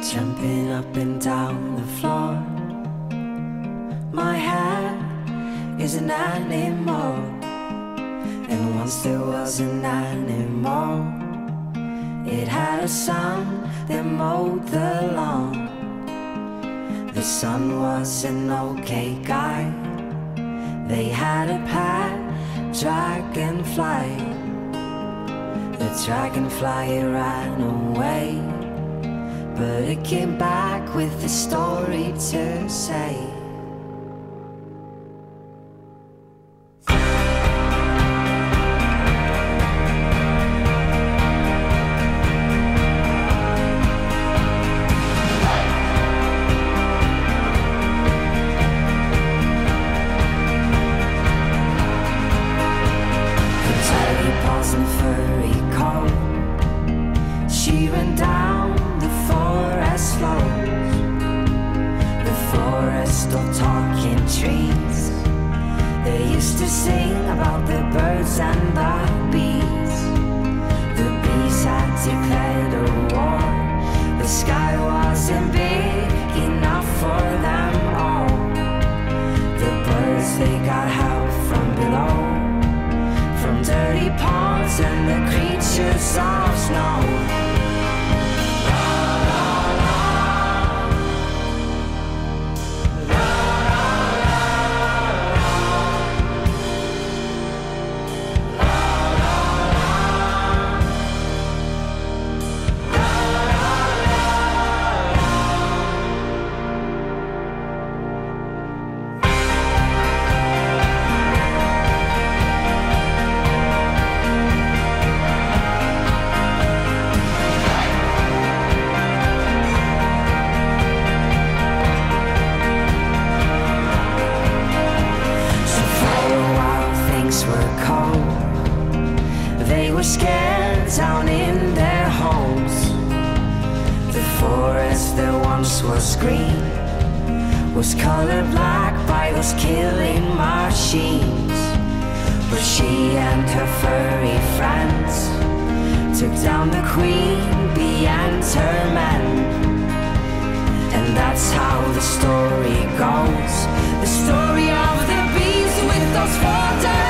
jumping up and down the floor. My hair is an animal, and once there was an animal. It had a son that mowed the lawn. The son was an okay guy. They had a pet dragonfly. The dragonfly ran away, but it came back with a story to say. And furry coat, she ran down the forest slopes, the forest of talking trees. They used to sing about the birds and the bees. The bees had declared a war. The sky wasn't big enough for them all. The birds, they got help from below, from dirty ponds and the creatures of snow. They were scared down in their homes. The forest that once was green was colored black by those killing machines. But she and her furry friends took down the queen bee and her men. And that's how the story goes, the story of the bees with those 4